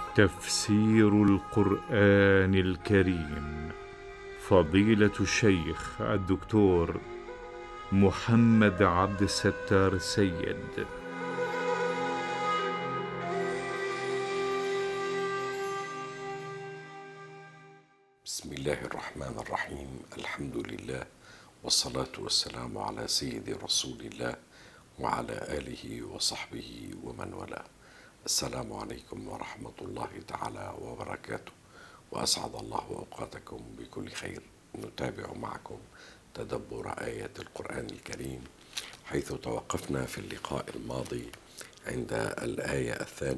تفسير القرآن الكريم. فضيلة الشيخ الدكتور محمد عبد الستار سيد. بسم الله الرحمن الرحيم. الحمد لله والصلاة والسلام على سيد رسول الله وعلى آله وصحبه ومن والاه. السلام عليكم ورحمة الله تعالى وبركاته، وأسعد الله أوقاتكم بكل خير. نتابع معكم تدبر آيات القرآن الكريم، حيث توقفنا في اللقاء الماضي عند الآية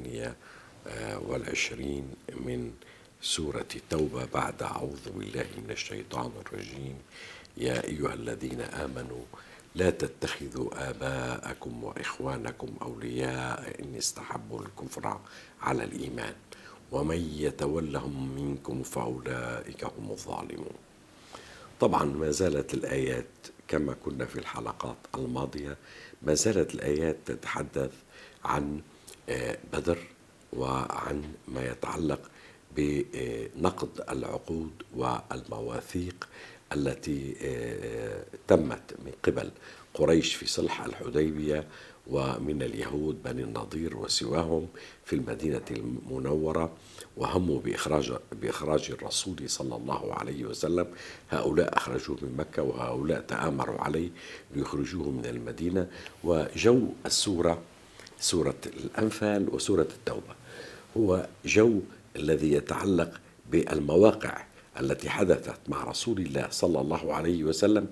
22 من سورة التوبة بعد أعوذ بالله من الشيطان الرجيم. يا أيها الذين آمنوا لا تتخذوا آباءكم وإخوانكم أولياء إن استحبوا الكفر على الإيمان ومن يتولهم منكم فأولئك هم الظالمون. طبعا ما زالت الآيات كما كنا في الحلقات الماضية، ما زالت الآيات تتحدث عن بدر وعن ما يتعلق بنقض العقود والمواثيق التي تمت من قبل قريش في صلح الحديبية ومن اليهود بني النضير وسواهم في المدينة المنورة، وهموا بإخراج الرسول صلى الله عليه وسلم. هؤلاء أخرجوه من مكة وهؤلاء تآمروا عليه ليخرجوه من المدينة. وجو السورة، سورة الأنفال وسورة التوبة، هو جو الذي يتعلق بالمواقع التي حدثت مع رسول الله صلى الله عليه وسلم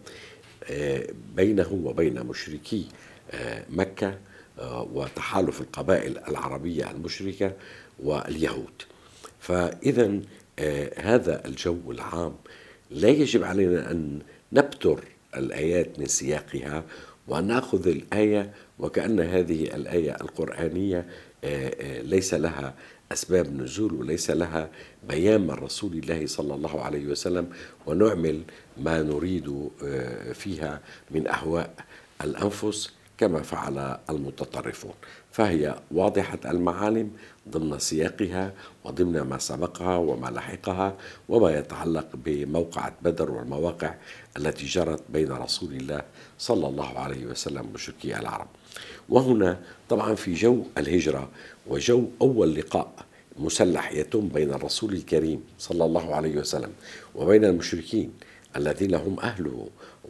بينه وبين مشركي مكة وتحالف القبائل العربية المشركة واليهود. فإذا هذا الجو العام لا يجب علينا أن نبتر الآيات من سياقها ونأخذ الآية وكأن هذه الآية القرآنية ليس لها أسباب نزول وليس لها بيان من رسول الله صلى الله عليه وسلم، ونعمل ما نريد فيها من أهواء الأنفس كما فعل المتطرفون. فهي واضحة المعالم ضمن سياقها وضمن ما سبقها وما لحقها وما يتعلق بموقعة بدر والمواقع التي جرت بين رسول الله صلى الله عليه وسلم ومشركي العرب. وهنا طبعا في جو الهجرة وجو أول لقاء مسلح يتم بين الرسول الكريم صلى الله عليه وسلم وبين المشركين الذين هم أهله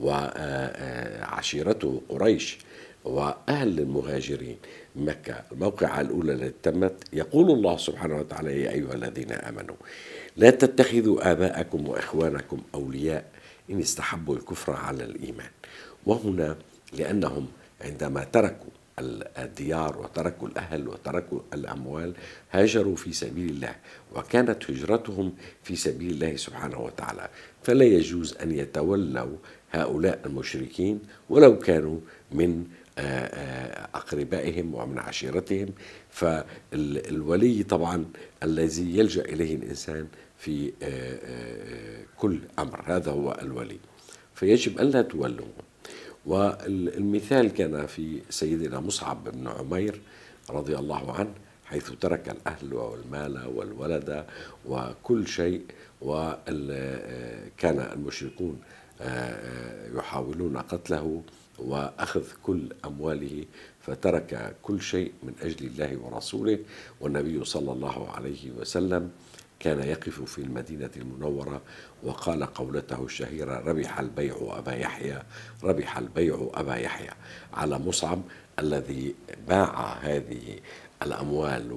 وعشيرته قريش وأهل المهاجرين مكة، الموقعة الأولى التي تمت. يقول الله سبحانه وتعالى: يا أيها الذين آمنوا لا تتخذوا آباءكم وإخوانكم أولياء إن استحبوا الكفر على الإيمان. وهنا لأنهم عندما تركوا الديار وتركوا الأهل وتركوا الأموال هاجروا في سبيل الله، وكانت هجرتهم في سبيل الله سبحانه وتعالى، فلا يجوز أن يتولوا هؤلاء المشركين ولو كانوا من أقربائهم ومن عشيرتهم. فالولي طبعا الذي يلجأ إليه الإنسان في كل أمر، هذا هو الولي، فيجب أن لا تولوا. والمثال كان في سيدنا مصعب بن عمير رضي الله عنه، حيث ترك الأهل والمال والولد وكل شيء، وكان المشركون يحاولون قتله وأخذ كل أمواله، فترك كل شيء من أجل الله ورسوله. والنبي صلى الله عليه وسلم كان يقف في المدينة المنورة وقال قولته الشهيرة: ربح البيع أبا يحيى، ربح البيع أبا يحيى، على مصعب الذي باع هذه الأموال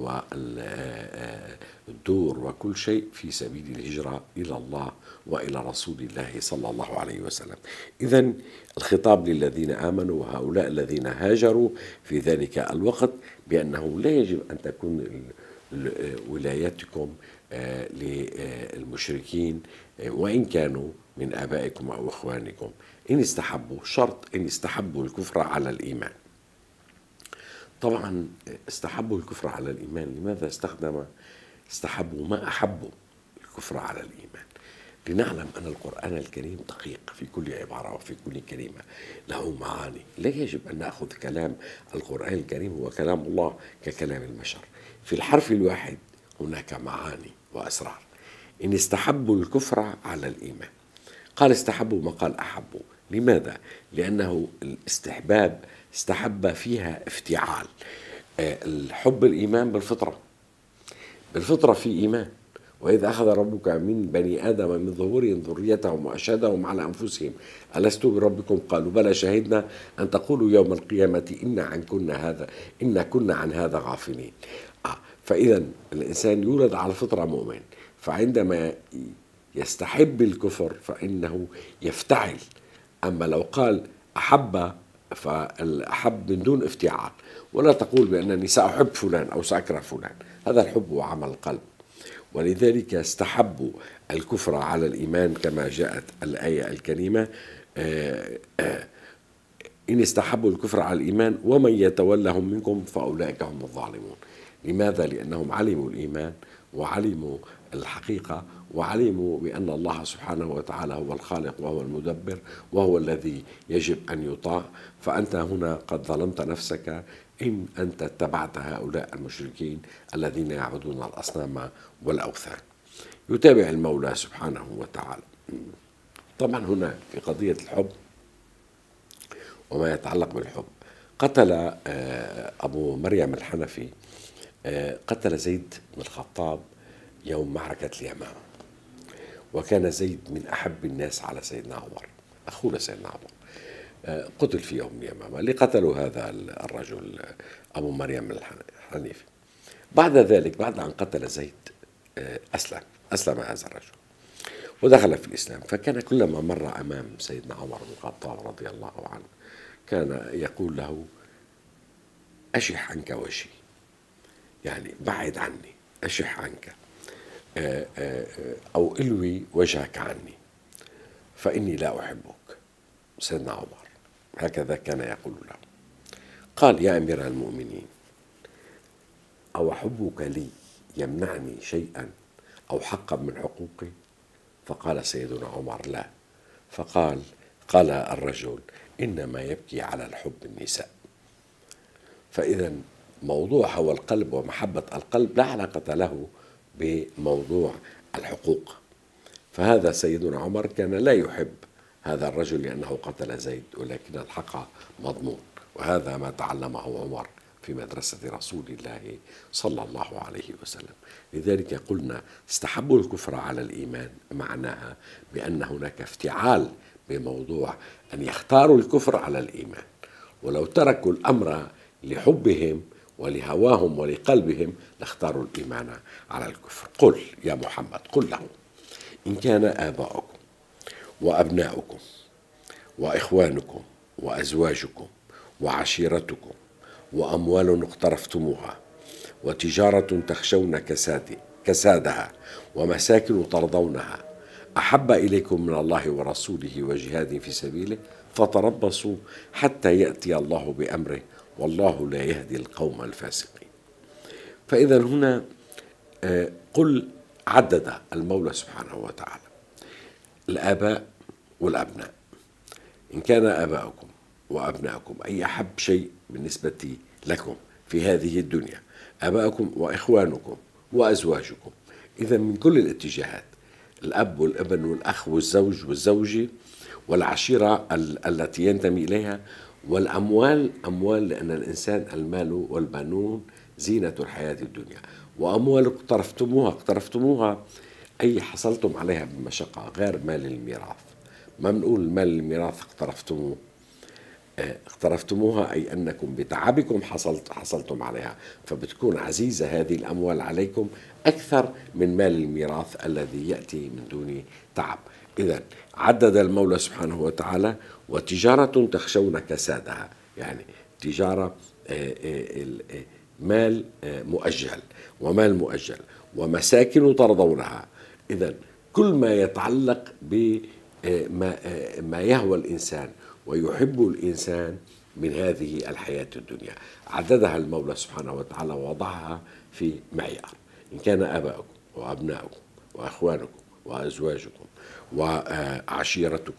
والدور وكل شيء في سبيل الهجرة إلى الله وإلى رسول الله صلى الله عليه وسلم. إذن الخطاب للذين آمنوا وهؤلاء الذين هاجروا في ذلك الوقت بأنه لا يجب أن تكون ولايتكم للمشركين وإن كانوا من آبائكم أو إخوانكم إن استحبوا، شرط إن استحبوا الكفر على الإيمان. طبعا استحبوا الكفر على الإيمان، لماذا استحبوا ما أحبوا الكفر على الإيمان؟ لنعلم أن القرآن الكريم دقيق في كل عبارة وفي كل كلمة، له معاني. لا يجب أن نأخذ كلام القرآن الكريم هو كلام الله ككلام البشر. في الحرف الواحد هناك معاني وأسرار. إن استحبوا الكفر على الإيمان، قال استحبوا ما قال أحبوا. لماذا؟ لأنه الاستحباب استحب فيها افتعال. الحب الإيمان بالفطرة، بالفطرة في إيمان. وإذا أخذ ربك من بني آدم من ظهورهم ذريتهم وأشهدهم على أنفسهم ألست بربكم قالوا بلى شهدنا أن تقولوا يوم القيامة إنا كنا عن هذا غافلين. فإذا الإنسان يولد على الفطرة مؤمن، فعندما يستحب الكفر فإنه يفتعل. أما لو قال أحب فالأحب من دون افتعال، ولا تقول بأنني سأحب فلان أو سأكره فلان، هذا الحب هو عمل القلب. ولذلك استحبوا الكفر على الإيمان كما جاءت الآية الكريمة إن استحبوا الكفر على الإيمان ومن يتولهم منكم فأولئك هم الظالمون. لماذا؟ لأنهم علموا الإيمان وعلموا الحقيقة وعلموا بأن الله سبحانه وتعالى هو الخالق وهو المدبر وهو الذي يجب أن يطاع. فأنت هنا قد ظلمت نفسك إن أنت اتبعت هؤلاء المشركين الذين يعبدون الأصنام والأوثان. يتابع المولى سبحانه وتعالى. طبعا هنا في قضية الحب وما يتعلق بالحب، قتل أبو مريم الحنفي قتل زيد بن الخطاب يوم معركة اليمامة، وكان زيد من أحب الناس على سيدنا عمر، أخونا سيدنا عمر، قتل في يوم اليمامة اللي قتلوا هذا الرجل أبو مريم الحنيفي. بعد ذلك بعد أن قتل زيد أسلم هذا الرجل ودخل في الإسلام. فكان كلما مر أمام سيدنا عمر بن الخطاب رضي الله عنه كان يقول له أشح عنك وجهي، يعني بعد عني، أشح عنك أو إلوي وجهك عني فإني لا أحبك. سيدنا عمر هكذا كان يقول له. قال يا أمير المؤمنين أو حبك لي يمنعني شيئا أو حقا من حقوقي؟ فقال سيدنا عمر لا. قال الرجل إنما يبكي على الحب النساء. فإذا موضوع هو القلب ومحبة القلب لا علاقة له بموضوع الحقوق. فهذا سيدنا عمر كان لا يحب هذا الرجل لأنه قتل زيد، ولكن الحق مضمون. وهذا ما تعلمه عمر في مدرسة رسول الله صلى الله عليه وسلم. لذلك قلنا استحبوا الكفر على الإيمان، معناها بأن هناك افتعال بموضوع أن يختاروا الكفر على الإيمان. ولو تركوا الأمر لحبهم ولهواهم ولقلبهم لاختاروا الإيمان على الكفر. قل يا محمد، قل لهم إن كان آباؤكم وأبناؤكم وإخوانكم وأزواجكم وعشيرتكم وأموال اقترفتموها وتجارة تخشون كسادها ومساكن ترضونها أحب إليكم من الله ورسوله وجهاد في سبيله فتربصوا حتى يأتي الله بأمره والله لا يهدي القوم الفاسقين. فإذا هنا قل عدد المولى سبحانه وتعالى الآباء والأبناء. إن كان آباؤكم وأبناؤكم أي أحب شيء بالنسبة لكم في هذه الدنيا، آباؤكم وإخوانكم وأزواجكم، إذا من كل الاتجاهات، الأب والابن والأخ والزوج والزوجة والعشيرة التي ينتمي إليها، والأموال، أموال لأن الإنسان المال والبنون زينة الحياة الدنيا، وأموال اقترفتموها أي حصلتم عليها بمشقة غير مال الميراث. ما بنقول مال الميراث اقترفتموها أي أنكم بتعبكم حصلتم عليها، فبتكون عزيزة هذه الأموال عليكم أكثر من مال الميراث الذي يأتي من دون تعب. إذن عدد المولى سبحانه وتعالى وتجارة تخشون كسادها، يعني تجارة مال مؤجل ومال مؤجل ومساكن ترضونها. إذن كل ما يتعلق بما يهوى الإنسان ويحب الإنسان من هذه الحياة الدنيا عددها المولى سبحانه وتعالى ووضعها في معيار. إن كان آباؤكم وأبناؤكم وأخوانكم وأزواجكم وعشيرتكم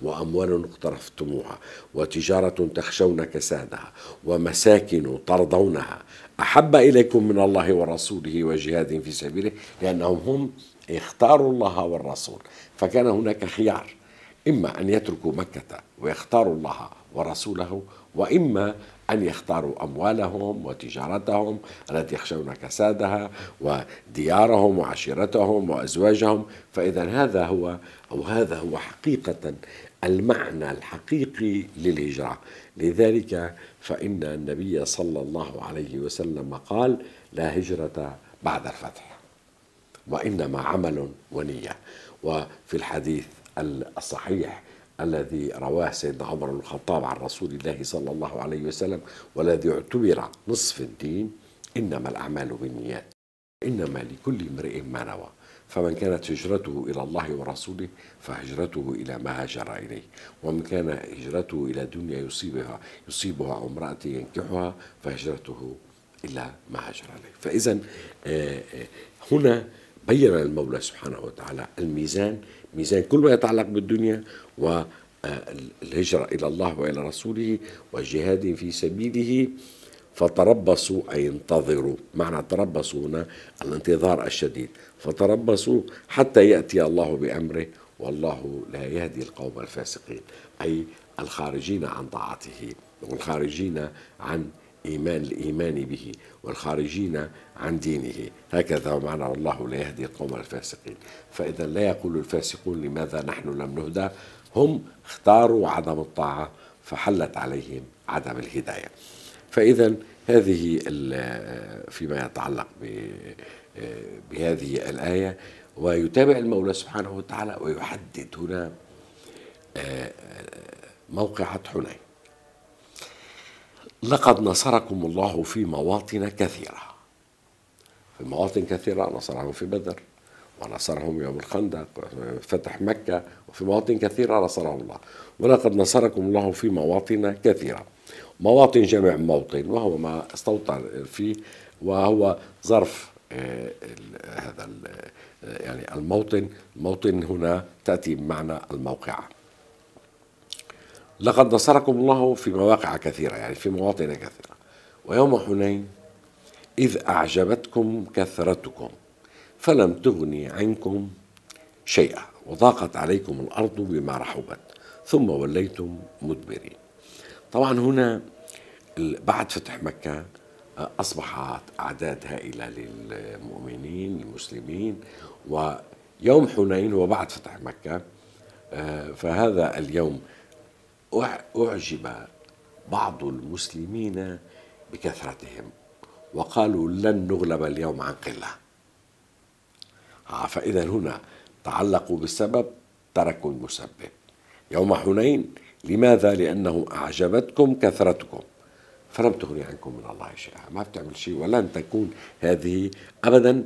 وأموال اقترفتموها وتجارة تخشون كسادها ومساكن ترضونها أحب إليكم من الله ورسوله وجهاد في سبيله، لأنهم هم اختاروا الله والرسول، فكان هناك خيار، إما أن يتركوا مكة ويختاروا الله ورسوله، وإما أن يختاروا أموالهم وتجارتهم التي يخشون كسادها وديارهم وعشيرتهم وأزواجهم. فإذا هذا هو حقيقة المعنى الحقيقي للهجرة. لذلك فإن النبي صلى الله عليه وسلم قال: لا هجرة بعد الفتح، وإنما عمل ونية. وفي الحديث الصحيح الذي رواه سيدنا عمر بن الخطاب عن رسول الله صلى الله عليه وسلم، والذي اعتبر نصف الدين: إنما الأعمال بالنيات، إنما لكل امرئ ما نوى، فمن كانت هجرته إلى الله ورسوله فهجرته إلى ما هاجر إليه، ومن كان هجرته إلى دنيا يصيبها أو امرأة ينكحها فهجرته إلى ما هاجر إليه. فإذا هنا بين المولى سبحانه وتعالى الميزان، ميزان كل ما يتعلق بالدنيا والهجرة إلى الله وإلى رسوله وجهاد في سبيله. فتربصوا أي انتظروا، معنى تربصوا هنا الانتظار الشديد، فتربصوا حتى يأتي الله بأمره، والله لا يهدي القوم الفاسقين، أي الخارجين عن طاعته والخارجين عن الإيمان به والخارجين عن دينه. هكذا معنى والله لا يهدي القوم الفاسقين. فإذا لا يقول الفاسقون لماذا نحن لم نهدى، هم اختاروا عدم الطاعة فحلت عليهم عدم الهداية. فإذا هذه فيما يتعلق بهذه الآية. ويتابع المولى سبحانه وتعالى ويحدد هنا موقعة حنين: لقد نصركم الله في مواطن كثيرة. في مواطن كثيرة نصرهم في بدر، ونصرهم يوم الخندق، فتح مكة، وفي مواطن كثيرة نصرهم الله. ولقد نصركم الله في مواطن كثيرة. مواطن جمع موطن، وهو ما استوطن فيه، وهو ظرف هذا يعني الموطن هنا تأتي بمعنى الموقعة. لقد نصركم الله في مواقع كثيرة، يعني في مواطن كثيرة. ويوم حنين إذ أعجبتكم كثرتكم فلم تغني عنكم شيئا وضاقت عليكم الأرض بما رحبت ثم وليتم مدبرين. طبعا هنا بعد فتح مكة أصبحت أعداد هائلة للمؤمنين المسلمين، ويوم حنين وبعد فتح مكة، فهذا اليوم أعجب بعض المسلمين بكثرتهم وقالوا لن نغلب اليوم عن قلة. فإذا هنا تعلقوا بالسبب تركوا المسبب. يوم حنين لماذا؟ لأنه أعجبتكم كثرتكم فلم تغني عنكم من الله شيئا، ما بتعمل شيء، ولن تكون هذه أبدا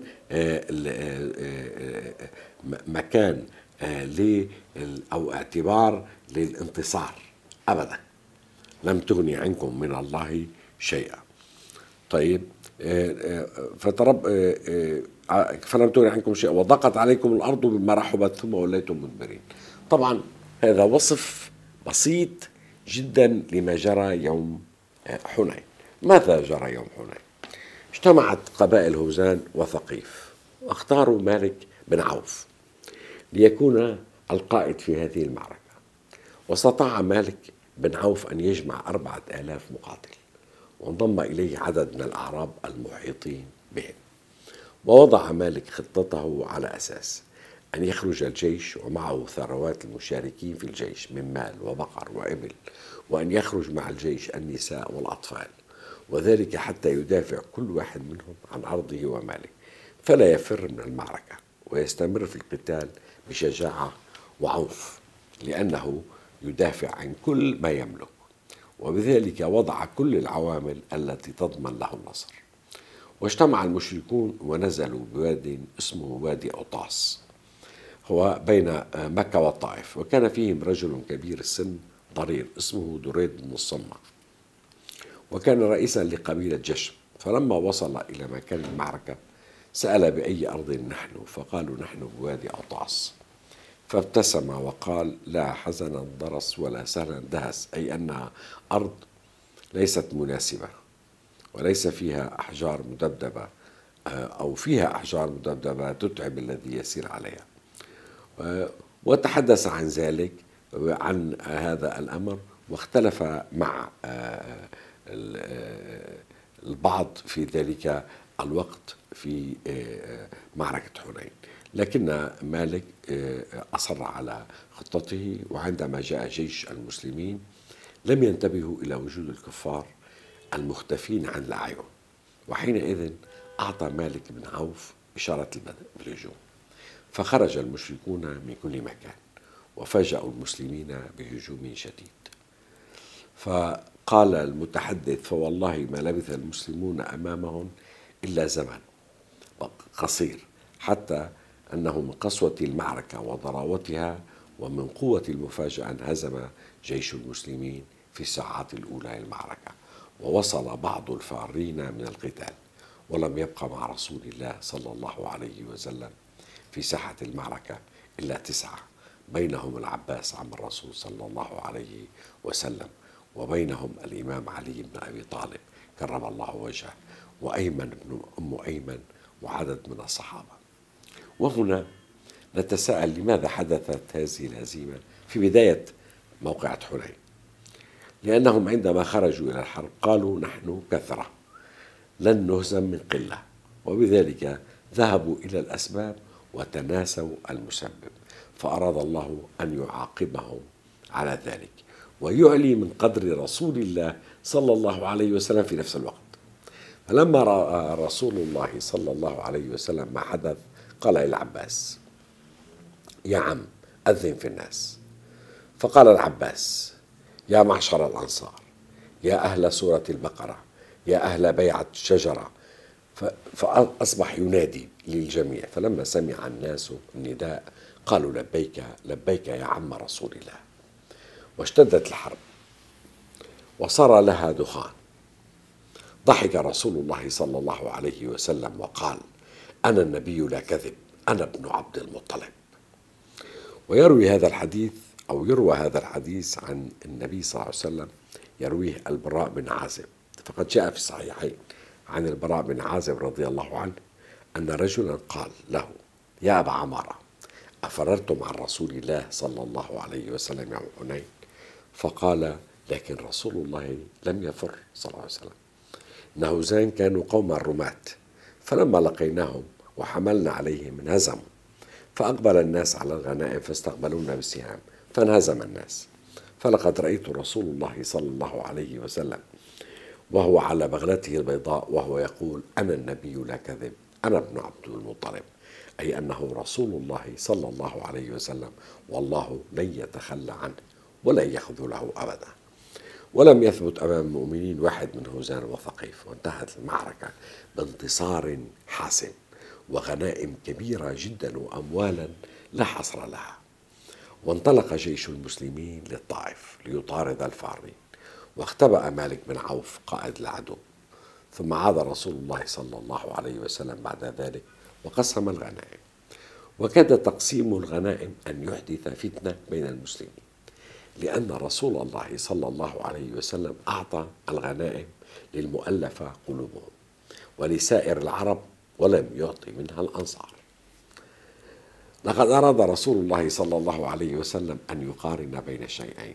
مكان أو اعتبار للانتصار أبدا. لم تغني عنكم من الله شيئا. طيب، فلم تغني عنكم شيئا وضاقت عليكم الأرض بما رحبت ثم وليتم مدبرين. طبعا هذا وصف بسيط جدا لما جرى يوم حنين. ماذا جرى يوم حنين؟ اجتمعت قبائل هوزان وثقيف واختاروا مالك بن عوف ليكون القائد في هذه المعركة، واستطاع مالك بن عوف أن يجمع 4000 مقاتل، وانضم إليه عدد من الأعراب المحيطين بهم. ووضع مالك خطته على أساس أن يخرج الجيش ومعه ثروات المشاركين في الجيش من مال وبقر وإبل، وأن يخرج مع الجيش النساء والأطفال، وذلك حتى يدافع كل واحد منهم عن أرضه وماله، فلا يفر من المعركة ويستمر في القتال بشجاعة وعنف، لأنه يدافع عن كل ما يملك، وبذلك وضع كل العوامل التي تضمن له النصر. واجتمع المشركون ونزلوا بواد اسمه وادي أوطاس، هو بين مكة والطائف، وكان فيهم رجل كبير السن ضرير اسمه دريد بن الصمة، وكان رئيسا لقبيلة جشم. فلما وصل إلى مكان المعركة سأل بأي أرض نحن، فقالوا نحن بوادي أوطاس. فابتسم وقال: لا حزنا ضرس ولا سهلا دهس، أي أنها أرض ليست مناسبة وليس فيها أحجار مدبدبة، أو فيها أحجار مدبدبة تتعب الذي يسير عليها. وتحدث عن ذلك، عن هذا الأمر، واختلف مع البعض في ذلك الوقت في معركة حنين، لكن مالك أصر على خطته. وعندما جاء جيش المسلمين لم ينتبهوا إلى وجود الكفار المختفين عن الأعين، وحينئذ أعطى مالك بن عوف إشارة البدء بالهجوم، فخرج المشركون من كل مكان وفاجأوا المسلمين بهجوم شديد. فقال المتحدث: فوالله ما لبث المسلمون أمامهم إلا زمن قصير، حتى أنه من قسوة المعركة وضراوتها ومن قوة المفاجأة انهزم جيش المسلمين في الساعات الأولى للمعركة، ووصل بعض الفارين من القتال، ولم يبقى مع رسول الله صلى الله عليه وسلم في ساحة المعركة إلا 9، بينهم العباس عم الرسول صلى الله عليه وسلم، وبينهم الإمام علي بن أبي طالب كرم الله وجهه، وأيمن بن أم أيمن، وعدد من الصحابة. وهنا نتساءل: لماذا حدثت هذه الهزيمة في بداية موقعة حنين؟ لأنهم عندما خرجوا إلى الحرب قالوا: نحن كثرة لن نهزم من قلة، وبذلك ذهبوا إلى الأسباب وتناسوا المسبب، فأراد الله أن يعاقبهم على ذلك ويعلي من قدر رسول الله صلى الله عليه وسلم في نفس الوقت. فلما رأى رسول الله صلى الله عليه وسلم ما حدث قال للعباس: يا عم أذن في الناس. فقال العباس: يا معشر الأنصار، يا أهل سورة البقرة، يا أهل بيعة الشجرة. فأصبح ينادي للجميع، فلما سمع الناس النداء قالوا: لبيك لبيك يا عم رسول الله. واشتدت الحرب وصار لها دخان. ضحك رسول الله صلى الله عليه وسلم وقال: أنا النبي لا كذب، أنا ابن عبد المطلب. ويروي هذا الحديث، أو يروى هذا الحديث عن النبي صلى الله عليه وسلم، يرويه البراء بن عازب. فقد جاء في الصحيحين عن البراء بن عازب رضي الله عنه أن رجلا قال له: يا أبا عمارة، أفررتم عن رسول الله صلى الله عليه وسلم يوم حنين؟ فقال: لكن رسول الله لم يفر صلى الله عليه وسلم، إن هوزان كانوا قوما رماة، فلما لقيناهم وحملنا عليهم انهزموا، فأقبل الناس على الغنائم فاستقبلونا بالسهام فانهزم الناس. فلقد رأيت رسول الله صلى الله عليه وسلم وهو على بغلته البيضاء وهو يقول: أنا النبي لا كذب، أنا ابن عبد المطلب، أي أنه رسول الله صلى الله عليه وسلم، والله لن يتخلى عنه ولن يخذله أبدا. ولم يثبت أمام المؤمنين واحد من هوزان وثقيف، وانتهت المعركة بانتصار حاسم وغنائم كبيرة جدا وأموالا لا حصر لها. وانطلق جيش المسلمين للطائف ليطارد الفارين، واختبأ مالك بن عوف قائد العدو، ثم عاد رسول الله صلى الله عليه وسلم بعد ذلك وقسم الغنائم. وكاد تقسيم الغنائم أن يحدث فتنة بين المسلمين، لأن رسول الله صلى الله عليه وسلم أعطى الغنائم للمؤلفة قلوبهم ولسائر العرب، ولم يعطي منها الأنصار. لقد أراد رسول الله صلى الله عليه وسلم أن يقارن بين شيئين: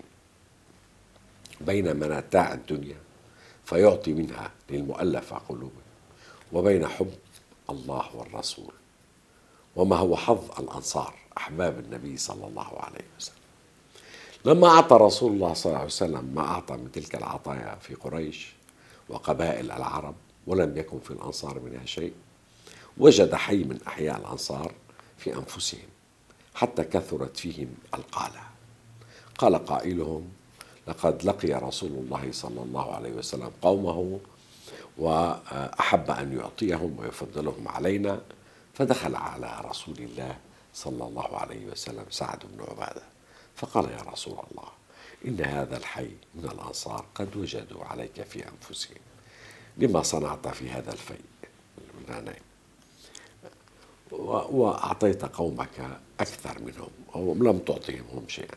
بين متاع الدنيا فيعطي منها للمؤلفة قلوبهم، وبين حب الله والرسول. وما هو حظ الأنصار أحباب النبي صلى الله عليه وسلم؟ لما أعطى رسول الله صلى الله عليه وسلم ما أعطى من تلك العطايا في قريش وقبائل العرب، ولم يكن في الأنصار منها شيء، وجد حي من أحياء الأنصار في أنفسهم، حتى كثرت فيهم القالة. قال قائلهم: لقد لقي رسول الله صلى الله عليه وسلم قومه وأحب أن يعطيهم ويفضلهم علينا، فدخل على رسول الله صلى الله عليه وسلم سعد بن عبادة فقال: يا رسول الله، إن هذا الحي من الأنصار قد وجدوا عليك في أنفسهم، لما صنعت في هذا الفيء الغنائم؟ وأعطيت قومك أكثر منهم أو لم تعطيهم هم شيئا.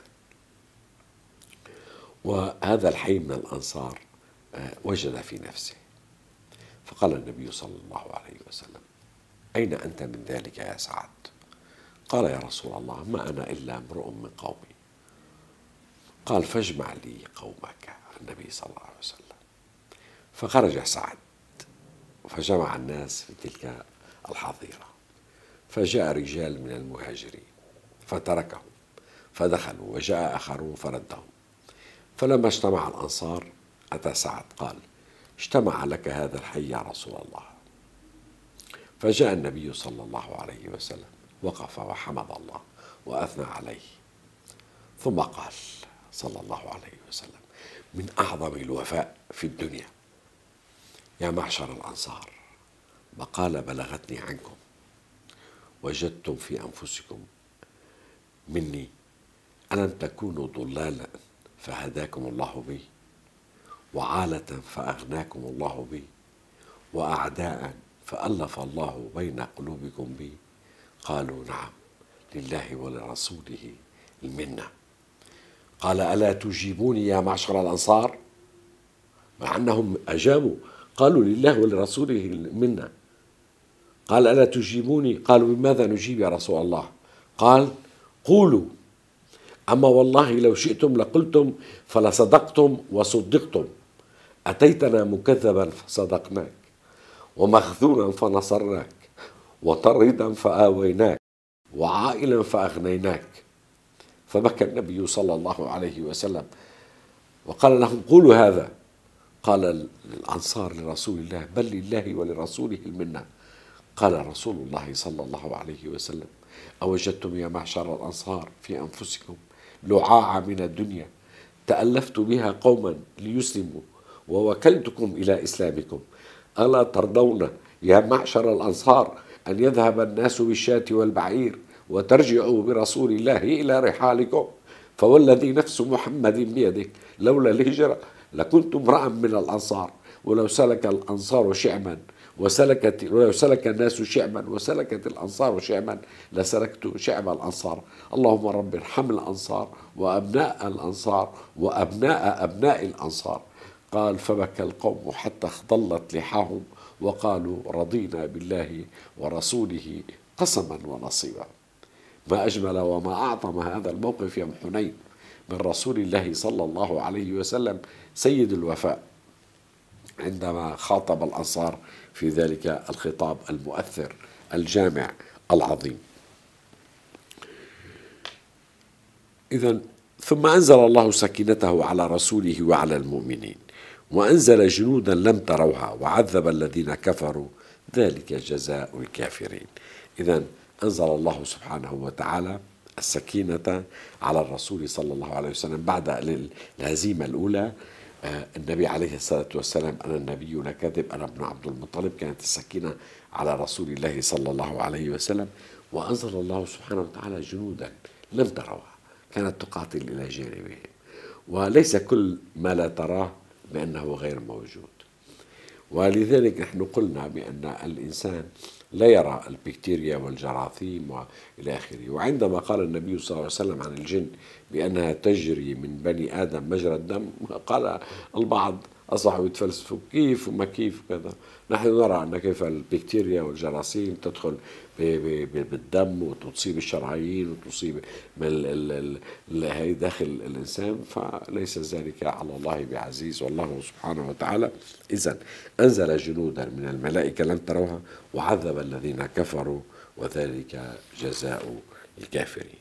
وهذا الحي من الأنصار وجد في نفسه، فقال النبي صلى الله عليه وسلم: أين أنت من ذلك يا سعد؟ قال: يا رسول الله، ما أنا إلا امرؤ من قومي. قال: فاجمع لي قومك. النبي صلى الله عليه وسلم فخرج سعد فجمع الناس في تلك الحظيرة، فجاء رجال من المهاجرين فتركهم فدخلوا، وجاء آخرون فردهم. فلما اجتمع الأنصار أتى سعد قال: اجتمع لك هذا الحي يا رسول الله. فجاء النبي صلى الله عليه وسلم وقف وحمد الله وأثنى عليه، ثم قال صلى الله عليه وسلم: من أعظم الوفاء في الدنيا يا معشر الأنصار مقالة بلغتني عنكم، وجدتم في أنفسكم مني ألم تكونوا ضلالا فهداكم الله بي، وعالة فأغناكم الله بي، وأعداء فألف الله بين قلوبكم بي. قالوا: نعم، لله ولرسوله المنة. قال: ألا تجيبوني يا معشر الأنصار؟ مع أنهم أجابوا قالوا: لله ولرسوله المنة. قال: ألا تجيبوني؟ قالوا: بماذا نجيب يا رسول الله؟ قال: قولوا: أما والله لو شئتم لقلتم فلصدقتم وصدقتم، أتيتنا مكذبا فصدقناك، ومخذولا فنصرناك، وطريدا فآويناك، وعائلا فأغنيناك. فبكى النبي صلى الله عليه وسلم وقال لهم: قولوا هذا. قال الأنصار لرسول الله: بل لله ولرسوله المنة. قال رسول الله صلى الله عليه وسلم: أوجدتم يا معشر الأنصار في أنفسكم لعاعة من الدنيا تألفت بها قوما ليسلموا ووكلتكم إلى إسلامكم، ألا ترضون يا معشر الأنصار أن يذهب الناس بالشاة والبعير وترجعوا برسول الله إلى رحالكم؟ فوالذي نفس محمد بيده لولا الهجرة لكنت امرأ من الأنصار، ولو سلك الأنصار شعبا ولو سلك الناس شعبا وسلكت الأنصار شعبا لسلكت شعب الأنصار. اللهم رب ارحم الأنصار وأبناء الأنصار وأبناء أبناء الأنصار. قال: فبكى القوم حتى اخضلت لحاهم وقالوا: رضينا بالله ورسوله قسما ونصيبا. ما أجمل وما أعظم هذا الموقف يوم حنين من رسول الله صلى الله عليه وسلم سيد الوفاء، عندما خاطب الأنصار في ذلك الخطاب المؤثر الجامع العظيم. إذن ثم أنزل الله سكينته على رسوله وعلى المؤمنين، وأنزل جنودا لم تروها وعذب الذين كفروا، ذلك جزاء الكافرين. إذن أنزل الله سبحانه وتعالى السكينة على الرسول صلى الله عليه وسلم بعد الهزيمة الأولى. النبي عليه الصلاة والسلام: أنا النبي لا كذب، أنا ابن عبد المطلب. كانت السكينة على رسول الله صلى الله عليه وسلم. وأنزل الله سبحانه وتعالى جنودا لم تروها كانت تقاتل إلى جانبهم، وليس كل ما لا تراه بأنه غير موجود. ولذلك نحن قلنا بأن الإنسان لا يرى البكتيريا والجراثيم وإلى آخره. وعندما قال النبي صلى الله عليه وسلم عن الجن بأنها تجري من بني آدم مجرى الدم، قال البعض أصبحوا يتفلسفوا كيف وما كيف كذا. نحن نرى أن كيف البكتيريا والجراثيم تدخل بالدم وتصيب الشرايين وتصيب هي داخل الإنسان، فليس ذلك على الله بعزيز، والله سبحانه وتعالى إذن أنزل جنودا من الملائكة لم تروها وعذب الذين كفروا، وذلك جزاء الكافرين.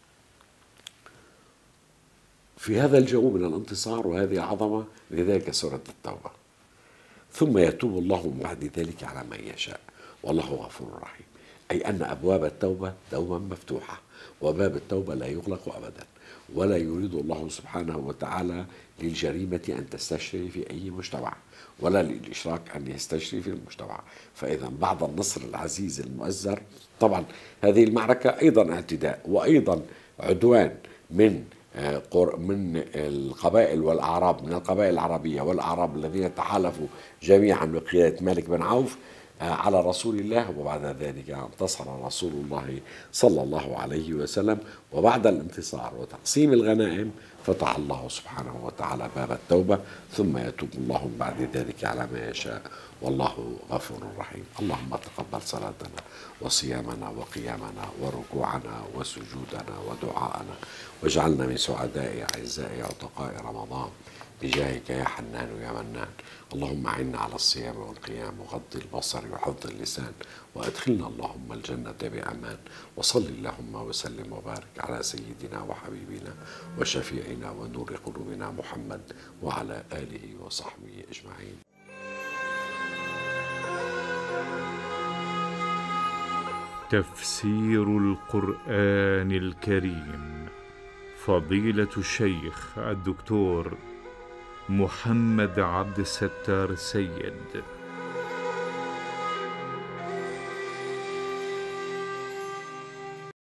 في هذا الجو من الانتصار وهذه العظمة لذلك سورة التوبة: ثم يتوب الله من بعد ذلك على من يشاء والله غفور رحيم. أي أن أبواب التوبة دوما مفتوحة، وباب التوبة لا يغلق أبدا، ولا يريد الله سبحانه وتعالى للجريمة أن تستشري في أي مجتمع، ولا للإشراك أن يستشري في المجتمع. فإذا بعد النصر العزيز المؤزر، طبعا هذه المعركة أيضا اعتداء وأيضا عدوان من القبائل والأعراب، من القبائل العربية والأعراب الذين تحالفوا جميعا بقيادة مالك بن عوف على رسول الله، وبعد ذلك انتصر رسول الله صلى الله عليه وسلم. وبعد الانتصار وتقسيم الغنائم فتح الله سبحانه وتعالى باب التوبة، ثم يتوب الله بعد ذلك على ما يشاء، والله غفور رحيم. اللهم تقبل صلاتنا وصيامنا وقيامنا وركوعنا وسجودنا ودعاءنا، واجعلنا من سعداء أعزاء عتقاء رمضان بجاهك يا حنان يا منان. اللهم أعنا على الصيام والقيام وغض البصر وحفظ اللسان، وأدخلنا اللهم الجنة بأمان. وصل اللهم وسلم وبارك على سيدنا وحبيبنا وشفيعنا ونور قلوبنا محمد وعلى آله وصحبه أجمعين. تفسير القرآن الكريم فضيلة الشيخ الدكتور محمد عبد الستار سيد.